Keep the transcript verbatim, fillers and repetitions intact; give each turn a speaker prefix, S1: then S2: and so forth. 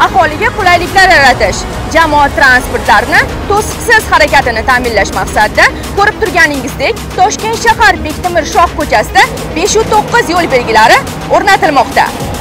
S1: aholiga qulayliklar yaratish, jamoat transportlarini to'siqsiz harakatini ta'minlash maqsadida ko'rib turganingizdek, Toshkent shahar Bektemir Shoh ko'chasida besh to'qqiz yo'l belgilari o'rnatilmoqda.